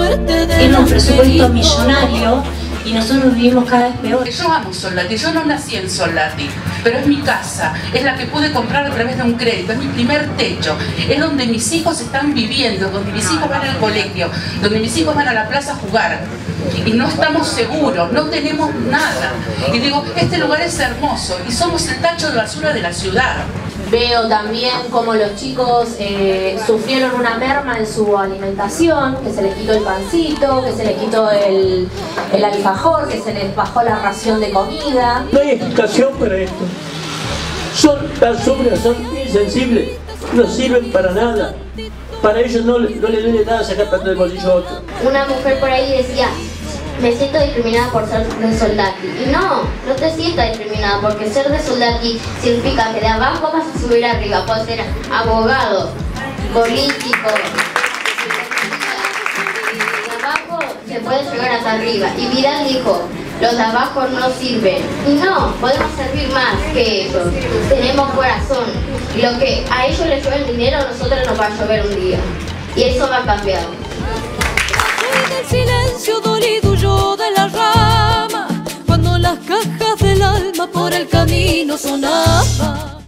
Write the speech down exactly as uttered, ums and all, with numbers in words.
Tiene un presupuesto millonario y nosotros vivimos cada vez peor. Yo amo Soldati, yo no nací en Soldati, pero es mi casa, es la que pude comprar a través de un crédito, es mi primer techo, es donde mis hijos están viviendo, donde mis hijos van al colegio, donde mis hijos van a la plaza a jugar. Y no estamos seguros, no tenemos nada. Y digo, este lugar es hermoso y somos el tacho de basura de la ciudad. Veo también cómo los chicos eh, sufrieron una merma en su alimentación, que se les quitó el pancito, que se les quitó el, el alfajor, que se les bajó la ración de comida. No hay explicación para esto. Son tan sobrias, son insensibles, no sirven para nada. Para ellos no, no les duele nada sacar plata del bolsillo a otro. Una mujer por ahí decía, me siento discriminada por ser de Soldati. Y no, no te sientas discriminada, porque ser de Soldati significa que de abajo vas a subir arriba. Puedes ser abogado, político, de abajo se puede llegar hasta arriba. Y Vidal dijo, los de abajo no sirven. Y no, podemos servir más que eso. Tenemos corazón. Y lo que a ellos les llueve el dinero, a nosotros nos va a llover un día. Y eso va a cambiar. El silencio dolido huyó de la rama cuando las cajas del alma por el camino sonaban.